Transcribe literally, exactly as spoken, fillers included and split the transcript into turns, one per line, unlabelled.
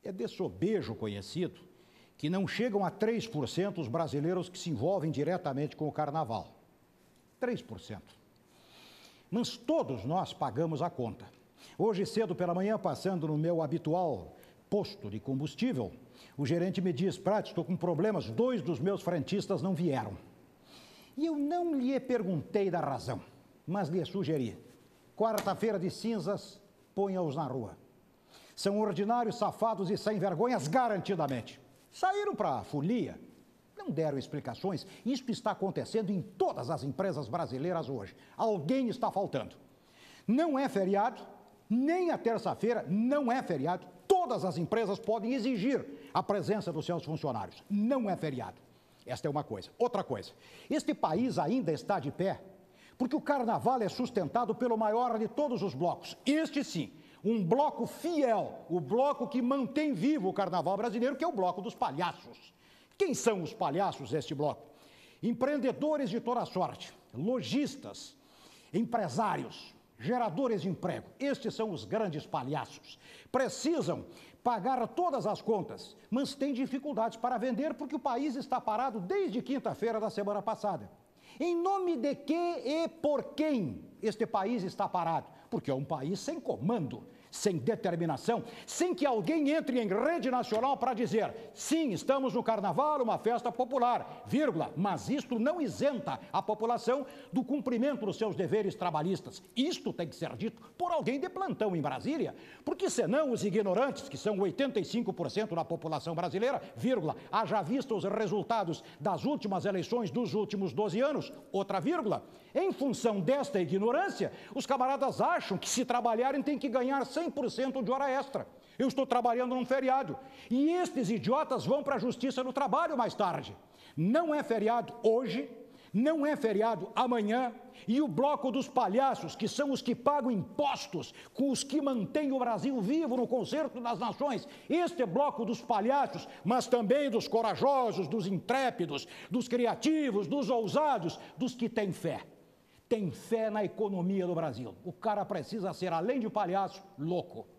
É de sobejo conhecido que não chegam a três por cento os brasileiros que se envolvem diretamente com o carnaval. três por cento. Mas todos nós pagamos a conta. Hoje cedo pela manhã, passando no meu habitual posto de combustível, o gerente me diz: Prats, estou com problemas, dois dos meus frentistas não vieram. E eu não lhe perguntei da razão, mas lhe sugeri: quarta-feira de cinzas, ponha-os na rua. São ordinários, safados e sem vergonhas, garantidamente. Saíram para a folia, não deram explicações. Isso está acontecendo em todas as empresas brasileiras hoje. Alguém está faltando. Não é feriado, nem a terça-feira não é feriado. Todas as empresas podem exigir a presença dos seus funcionários. Não é feriado. Esta é uma coisa. Outra coisa, este país ainda está de pé porque o carnaval é sustentado pelo maior de todos os blocos. Este sim, um bloco fiel, o bloco que mantém vivo o carnaval brasileiro, que é o bloco dos palhaços. Quem são os palhaços deste bloco? Empreendedores de toda sorte, lojistas, empresários, geradores de emprego. Estes são os grandes palhaços. Precisam pagar todas as contas, mas têm dificuldades para vender porque o país está parado desde quinta-feira da semana passada. Em nome de que e por quem este país está parado? Porque é um país sem comando, sem determinação, sem que alguém entre em rede nacional para dizer: sim, estamos no carnaval, uma festa popular, vírgula, mas isto não isenta a população do cumprimento dos seus deveres trabalhistas. Isto tem que ser dito por alguém de plantão em Brasília, porque senão os ignorantes, que são oitenta e cinco por cento da população brasileira, vírgula, haja visto os resultados das últimas eleições dos últimos doze anos, outra vírgula, em função desta ignorância, os camaradas acham que se trabalharem tem que ganhar cem por cento de hora extra. Eu estou trabalhando num feriado. E estes idiotas vão para a Justiça do Trabalho mais tarde. Não é feriado hoje, não é feriado amanhã, e o bloco dos palhaços, que são os que pagam impostos, com os que mantêm o Brasil vivo no concerto das nações, este bloco dos palhaços, mas também dos corajosos, dos intrépidos, dos criativos, dos ousados, dos que têm fé. Tem fé na economia do Brasil. O cara precisa ser, além de palhaço, louco.